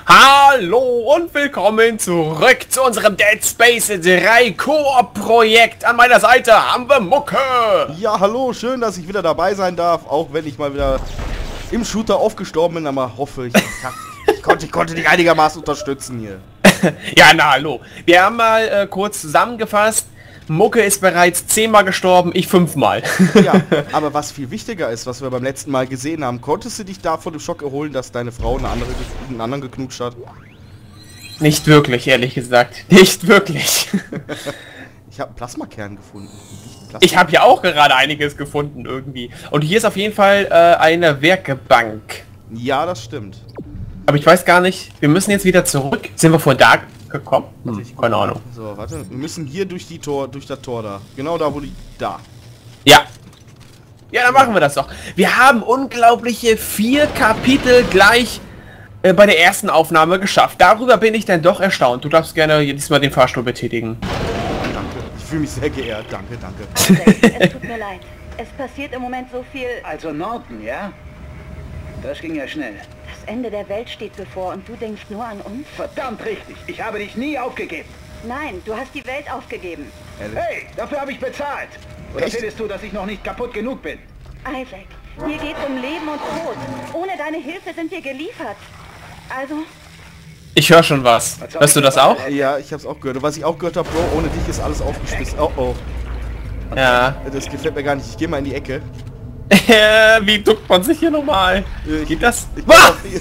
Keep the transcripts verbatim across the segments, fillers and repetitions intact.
Hallo und willkommen zurück zu unserem Dead Space drei Koop-Projekt. An meiner Seite haben wir Mucke. Ja, hallo, schön, dass ich wieder dabei sein darf, auch wenn ich mal wieder im Shooter aufgestorben bin, aber hoffe, ich, ich, ich, konnte, ich konnte dich einigermaßen unterstützen hier. Ja, na hallo. Wir haben mal äh, kurz zusammengefasst. Mucke ist bereits zehnmal gestorben, ich fünfmal. Ja, aber was viel wichtiger ist, was wir beim letzten Mal gesehen haben, konntest du dich da von dem Schock erholen, dass deine Frau eine andere, einen anderen geknutscht hat? Nicht wirklich, ehrlich gesagt. Nicht wirklich. Ich habe einen Plasmakern gefunden. Plasma ich habe ja auch gerade einiges gefunden irgendwie. Und hier ist auf jeden Fall äh, eine Werkbank. Ja, das stimmt. Aber ich weiß gar nicht, wir müssen jetzt wieder zurück. Sind wir von da gekommen? Hm, ich keine Ahnung. So, warte. Wir müssen hier durch die Tor, durch das Tor da. Genau da, wo die... Da. Ja. Ja, dann machen wir das doch. Wir haben unglaubliche vier Kapitel gleich äh, bei der ersten Aufnahme geschafft. Darüber bin ich dann doch erstaunt. Du darfst gerne jedes Mal den Fahrstuhl betätigen. Danke. Ich fühle mich sehr geehrt. Danke, danke. Es tut mir leid. Es passiert im Moment so viel... Also Norton, ja? Das ging ja schnell. Das Ende der Welt steht bevor und du denkst nur an uns? Verdammt richtig. Ich habe dich nie aufgegeben. Nein, du hast die Welt aufgegeben. Ehrlich? Hey, dafür habe ich bezahlt. Oder Echt? findest du, dass ich noch nicht kaputt genug bin? Isaac, hier geht's um Leben und Tod. Ohne deine Hilfe sind wir geliefert. Also, Ich höre schon was. Was soll Hörst du ich das denn auch? sagen? Ja, ich hab's auch gehört. Und was ich auch gehört habe, Bro, ohne dich ist alles aufgeschmissen. Oh, oh. Ja. Das gefällt mir gar nicht. Ich gehe mal in die Ecke. Wie duckt man sich hier nochmal? Äh, Geht das? Ich Ah! hab die-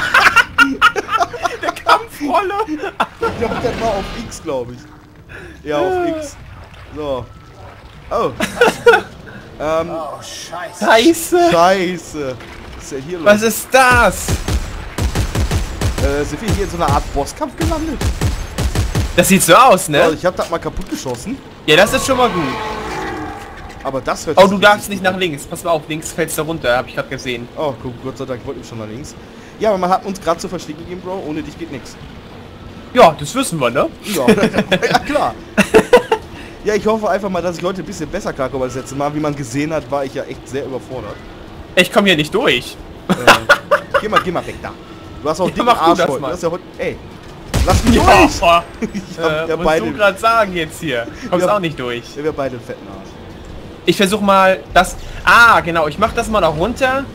Der Kampfrolle! ich hab das mal auf X, glaube ich. Ja, auf X. So. Oh. ähm, Oh, scheiße. Scheiße! Scheiße. Was ist ja hier los? Was ist das? Äh, sind wir hier in so einer Art Bosskampf gelandet? Das sieht so aus, Also ne? ich hab das mal kaputt geschossen. Ja, das ist schon mal gut. Aber das hört Oh, sich du richtig darfst nicht gut nach links. Pass mal auf, links fällst du runter, habe ich gerade gesehen. an. Oh, guck, Gott sei Dank, ich wollte schon nach links. Ja, aber man hat uns gerade zu verstehen gegeben, Bro. Ohne dich geht nichts. Ja, das wissen wir, ne? Ja, ja klar. Ja, ich hoffe einfach mal, dass ich heute ein bisschen besser klarkomme als das letzte Mal. Wie man gesehen hat, war ich ja echt sehr überfordert. Ich komme hier nicht durch. Äh, geh mal, geh mal weg da. Du hast auch Ja, dicken mach du Arsch das heute. mal. Du hast ja heute... Ey, lass mich Ja, durch! boah. Ich hab äh, ja musst beide... du gerade sagen jetzt hier. Kommst Ja. auch nicht durch. Ja, wir beide einen fetten Arsch. Ich versuche mal das... Ah, genau. Ich mach das mal noch runter.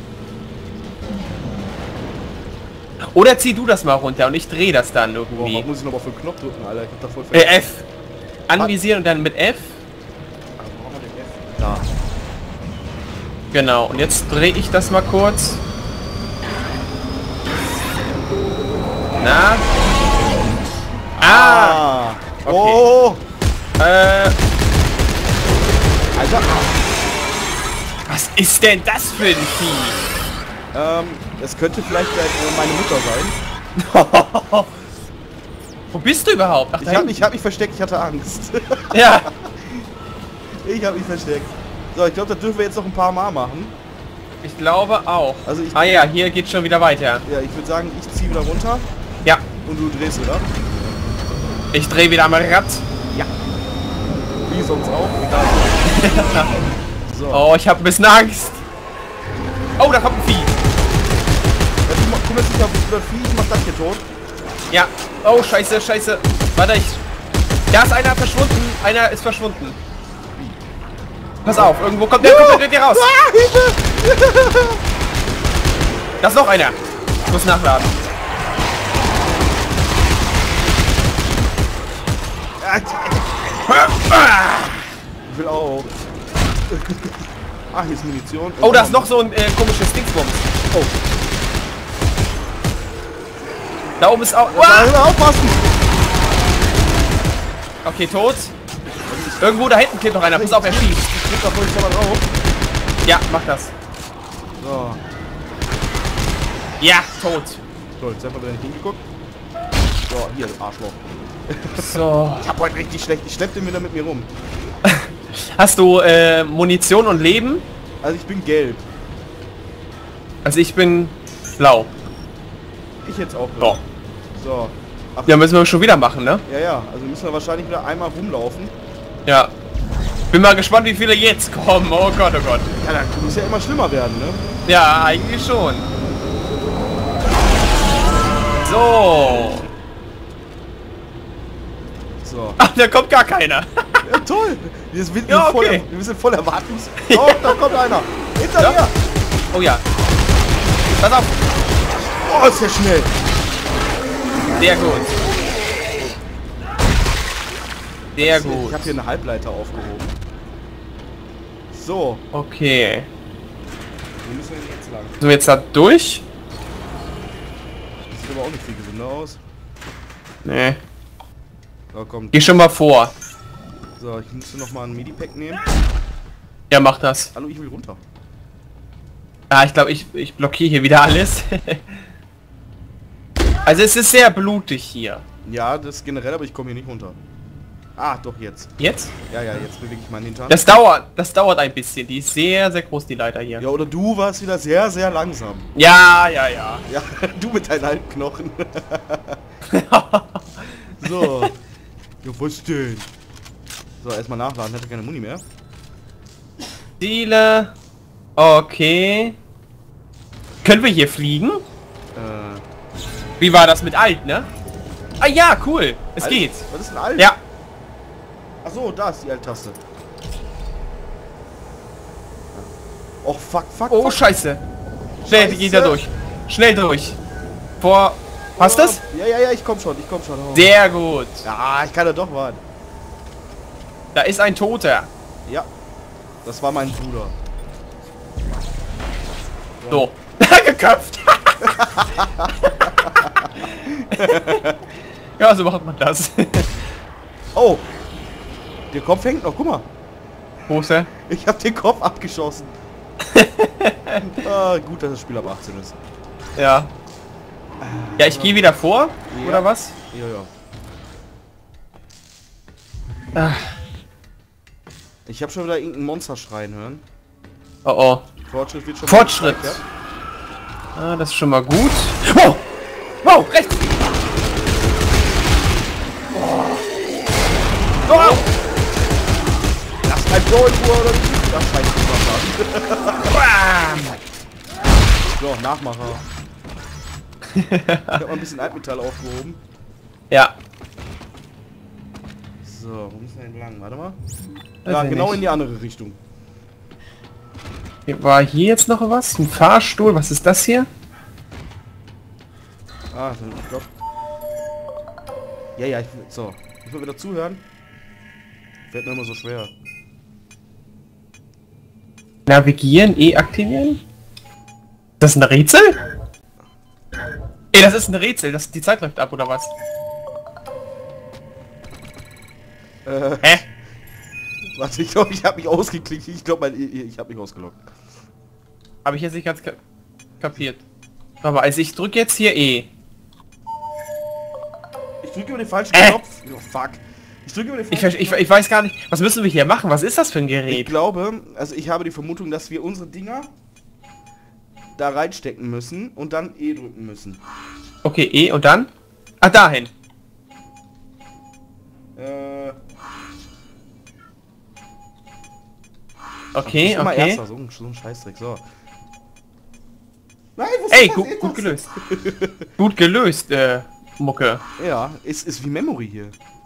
Oder zieh du das mal runter und ich drehe das dann Boah, irgendwie. was muss ich nochmal für einen Knopf drücken, Alter? Ich hab da voll Äh, F. Anvisieren und dann mit F. Wo haben wir den F? Da. Genau. Und jetzt drehe ich das mal kurz. Na? Ah! Ah! Oh! Äh... Alter! Was ist denn das für ein Vieh? Ähm, es könnte vielleicht äh, meine Mutter sein. Wo bist du überhaupt? Ach, Ich da hab, hinten. ich hab mich versteckt, ich hatte Angst. Ja. Ich hab mich versteckt. So, ich glaube, das dürfen wir jetzt noch ein paar Mal machen. Ich glaube auch. Also ich- ah ja, hier geht schon wieder weiter. Ja, ich würde sagen, ich ziehe wieder runter Ja. und du drehst wieder. Ich drehe wieder am Rad. Ja. Wie sonst auch. Egal. So. Oh, ich habe ein bisschen Angst. Oh, da kommt ein Vieh. Ja, du mach- kümmerst dich auf das Vieh, ich mach das hier tot. Ja. Oh, scheiße, scheiße. Warte, ich... Da ist einer verschwunden. Einer ist verschwunden. Pass auf, irgendwo kommt der, kommt der hier raus. Da ist noch einer. Ich muss nachladen. Ich will auch. Ach, hier ist Munition. Oh, da ist noch so ein äh, komisches Dingsbums. Oh. Da oben ist auch... Da Uah! müssen wir aufpassen. Okay, tot. Irgendwo da hinten klebt noch einer. Pass auf, er schießt. Ich krieg da voll schon mal drauf. Ja, mach das. So. Ja, tot. So, jetzt einfach wieder nicht hingeguckt. So, hier, Arschloch. So. Ich hab heute richtig schlecht. Ich schlepp den wieder mit mir rum. Hast du äh, Munition und Leben? Also ich bin gelb. Also ich bin blau. Ich jetzt auch. So. So. Ach, Ja, müssen wir schon wieder machen, ne? ja, ja. Also müssen wir wahrscheinlich wieder einmal rumlaufen. Ja. Bin mal gespannt, wie viele jetzt kommen. Oh Gott, oh Gott. Ja, dann muss ja immer schlimmer werden, ne? Ja, eigentlich schon. So. So. Ach, da kommt gar keiner. Ja, toll. Wir sind, Ja, voll, okay. wir sind voll Erwartungs... Oh, da kommt einer. Hinter Ja. mir. Oh ja. Pass auf. Oh, ist der schnell. Sehr gut. Sehr Ich gut. habe hier eine Halbleiter aufgehoben. So. Okay. Wo müssen wir denn jetzt lang? Sind wir jetzt da durch? Das sieht aber auch nicht viel gesünder aus. Nee. So, komm. Geh schon mal vor. So, ich müsste noch mal ein Medipack nehmen. Ja, mach das. Hallo, ich will runter. Ah, ich glaube, ich, ich blockiere hier wieder alles. Also es ist sehr blutig hier. Ja, das ist generell, aber ich komme hier nicht runter. Ah, doch jetzt. Jetzt? Ja, ja, jetzt bewege ich meinen Hintern. Das dauert, das dauert ein bisschen. Die ist sehr, sehr groß, die Leiter hier. Ja, oder du warst wieder sehr, sehr langsam. Ja, ja, ja. Ja, du mit deinen alten Knochen. So. Ja, was denn? So, erstmal nachladen. Hatte keine Muni mehr. Ziele. Okay. Können wir hier fliegen? Äh, Wie war das mit alt, ne? Ah ja, cool. Es Alt? geht. Was ist denn alt? Ja. Achso, da ist die Alt-Taste. Och, fuck, fuck, Oh, fuck. scheiße. Schnell, die geht da durch. Schnell durch. Vor... Passt Oh, das? Ja, ja, ja, ich komm schon, ich komm schon. Oh. Sehr gut. Ja, ich kann ja doch warten. Da ist ein Toter. Ja. Das war mein Bruder. So. Geköpft. Ja, so macht man das. Oh! Der Kopf hängt noch, guck mal. Wo ist er? Ich hab den Kopf abgeschossen. Ah, gut, dass das Spiel ab achtzehn ist. Ja. Ja, ich gehe wieder vor. Ja. Oder was? Ja, ja. Ah. Ich habe schon wieder irgendein Monster schreien hören. Oh oh. Fortschritt wird schon Fortschritt. mal gezeigt, Ah, das ist schon mal gut. Wow! Wow, rechts! Oh. ja. Lass mein Bro in Ruhe oder nicht? Das scheint zu machen. Bam! So, Nachmacher. Ich hab mal ein bisschen Altmetall aufgehoben. Ja. So, wo müssen wir denn lang? Warte mal. Weiß Ja, ich genau nicht. in die andere Richtung. War hier jetzt noch was? Ein Fahrstuhl? Was ist das hier? Ah, ich glaub. Ja, ja, ich will. So. Ich will wieder zuhören. Fällt mir immer so schwer. Navigieren, E aktivieren? Ist das ein Rätsel? Ey, das ist ein Rätsel. Das, die Zeit läuft ab, oder was? Äh, Hä? warte, ich glaube, ich habe mich ausgeklickt. Ich glaube, ich, ich habe mich ausgeloggt. Habe ich jetzt nicht ganz ka kapiert. Aber also ich drücke jetzt hier E. Ich drücke über den falschen Äh. Knopf. Oh, fuck. Ich drücke über den Ich, falschen ver- ich, ich weiß gar nicht, was müssen wir hier machen? Was ist das für ein Ich Gerät? glaube, also ich habe die Vermutung, dass wir unsere Dinger da reinstecken müssen und dann E drücken müssen. Okay, E und dann? Ah, dahin. Äh, Okay, immer okay. Erster, so ein, so ein Scheißdreck, so. Nein, wo Ey, ist gut, das gut jetzt? gelöst. Gut gelöst, äh, Mucke. Ja, ist, ist wie Memory hier.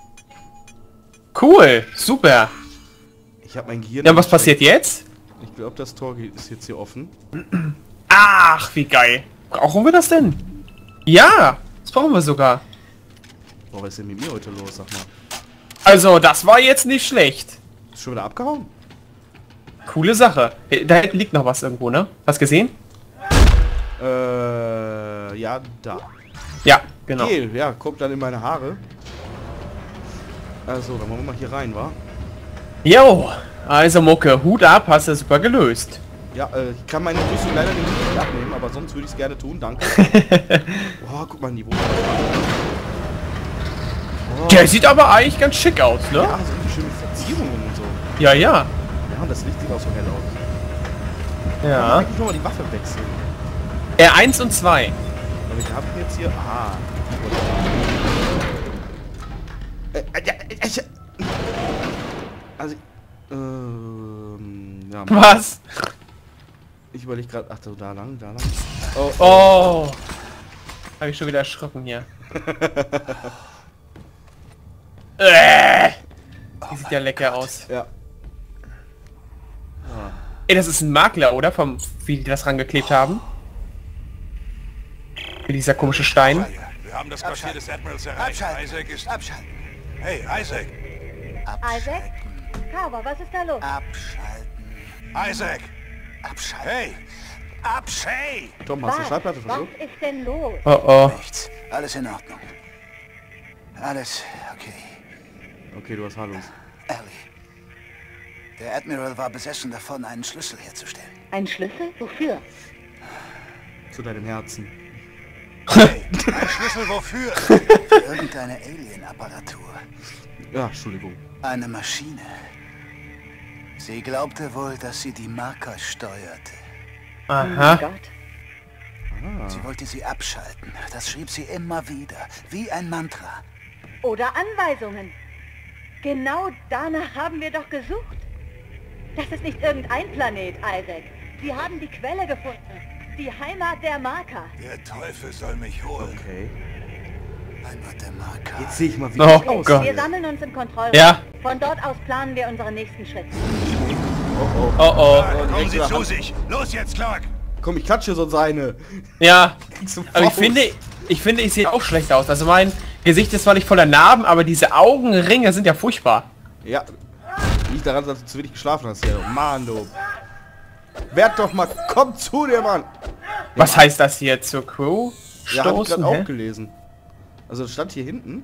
Cool, super. Ich habe mein Gehirn... Ja, was passiert jetzt? Ich glaube, das Tor geht- ist jetzt hier offen. Ach, wie geil. Brauchen wir das denn? Ja, das brauchen wir sogar. Boah, was ist denn mit mir heute los, sag mal? Also, das war jetzt nicht schlecht. Ist schon wieder abgehauen? Coole Sache. Da hinten liegt noch was irgendwo, ne? Hast gesehen? Äh, ja, da. Ja, genau. Okay, ja, kommt dann in meine Haare. Also, dann wollen wir mal hier rein, wa? Jo, also Mucke, Hut ab, hast du super gelöst. Ja, äh, ich kann meine Rüstung leider nicht abnehmen, aber sonst würde ich es gerne tun, danke. Boah, guck mal in die Wohnung. Oh, Der sieht aber eigentlich ganz schick aus, ne? ja, so irgendwie schöne Verzierungen und so. Ja, ja. Ja, das Licht sieht auch so hell aus. Ja. Ich noch mal die Waffe wechseln. R eins und zwei. Aber ich habe jetzt hier... Ah. Äh, äh, ja, äh, ich, also... Ähm... Ja, Habe ich schon wieder erschrocken hier. äh, die sieht ja lecker aus. Ja. Ey, das ist ein Makler, oder? Vom, wie die das rangeklebt haben. Wie dieser komische Stein. Wir haben das Quartier des Admirals erreicht. Abschalten. Isaac ist... Abschalten. Hey, Isaac! Isaac? Carver, was ist da los? Abschalten. Isaac! Abschalten. Hey! Abschalten. Hey! Tom, hast du Was? Schallplatte Was versucht? ist denn los? Oh oh. Nichts. Alles in Ordnung. Alles okay. Okay, du hast Hallos. Ellie. Der Admiral war besessen davon, einen Schlüssel herzustellen. Ein Schlüssel? Wofür? Zu deinem Herzen. Hey! Ein Schlüssel wofür? Für irgendeine Alien-Apparatur. Ja, Entschuldigung. Eine Maschine. Sie glaubte wohl, dass sie die Marker steuerte. Aha. Gott. Sie wollte sie abschalten. Das schrieb sie immer wieder. Wie ein Mantra. Oder Anweisungen. Genau danach haben wir doch gesucht. Das ist nicht irgendein Planet, Isaac. Sie haben die Quelle gefunden. Die Heimat der Marker. Der Teufel soll mich holen. Okay. Heimat der Marker. Jetzt sehe ich mal, wie Oh ich aus. Gott. Wir sammeln uns im Kontrollraum. Ja. Von dort aus planen wir unseren nächsten Schritt. Oh, oh. Oh oh. Kommen direkt Sie wieder zu Hand. sich! Los jetzt, Clark! Komm, ich klatsche sonst eine. Ja. Kriegst du Aber ich Faust. finde, ich finde, ich sehe auch schlecht aus. Also mein Gesicht ist zwar nicht voller Narben, aber diese Augenringe sind ja furchtbar. Ja. Liegt daran, dass du zu wenig geschlafen hast hier. Mann, du. Werd doch mal. Komm zu dir, Mann. Was heißt das hier zur Crew? Ja, hab ich Stoßen, gerade hä? auch gelesen. Also das stand hier hinten.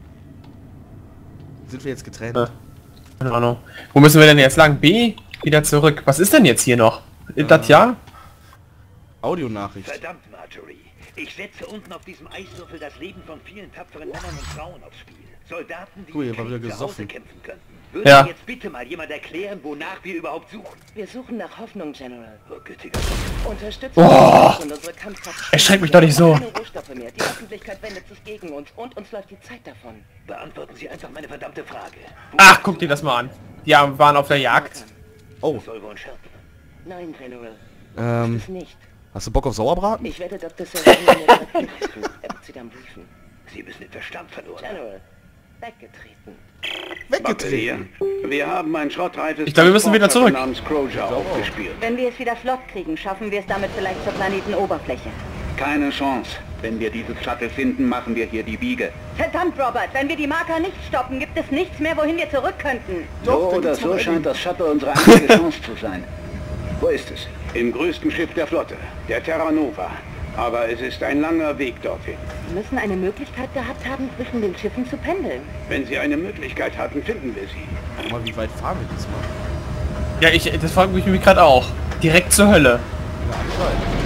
Sind wir jetzt getrennt? Ja. Keine Ahnung. Wo müssen wir denn jetzt lang? B? Wieder zurück. Was ist denn jetzt hier noch? Das ja? Audionachricht. Verdammt, Marjorie. Ich setze unten auf diesem Eiswürfel das Leben von vielen tapferen Männern und Frauen aufs Spiel. Soldaten, die Cool, hier im war wieder Krieg zu Hause gesoffen. kämpfen könnten. Würde Ja. mir jetzt bitte mal jemand erklären, wonach wir überhaupt suchen? Wir suchen nach Hoffnung, General. Oh, gütiger Unterstützung Oh. und unsere Kampfkraft. Erschreckt mich doch nicht so. Keine Rohstoffe mehr. Die Öffentlichkeit wendet sich gegen uns und uns läuft die Zeit davon. Beantworten Sie einfach meine verdammte Frage. Wo Ach, guck dir das mal an. Die haben- waren auf der Jagd. Oh, soll wohl ein Scherz sein? Nein, General. ähm, Das nicht. hast du Bock auf Sauerbraten? Ich werde Doktor Serrano mir direkt mitführen. Er wird sie dann briefen. Sie müssen den Verstand verloren. General, weggetreten. Weggetreten. Wir haben ein schrottreifes Ich glaube, wir müssen wieder zurück. namens Crozier aufgespürt. Wenn wir es wieder flott kriegen, schaffen wir es damit vielleicht zur Planetenoberfläche. Keine Chance. Wenn wir dieses Shuttle finden, machen wir hier die Biege. Verdammt, Robert, wenn wir die Marker nicht stoppen, gibt es nichts mehr, wohin wir zurück könnten. So Doch, da oder gibt's noch so einen. scheint das Shuttle unsere einzige Chance zu sein. Wo ist es? Im größten Schiff der Flotte, der Terra Nova. Aber es ist ein langer Weg dorthin. Sie müssen eine Möglichkeit gehabt haben, zwischen den Schiffen zu pendeln. Wenn Sie eine Möglichkeit hatten, finden wir sie. Guck mal, wie weit fahren wir diesmal? Ja, ich, das fragt mich nämlich gerade auch. Direkt zur Hölle. Ja, anscheinend.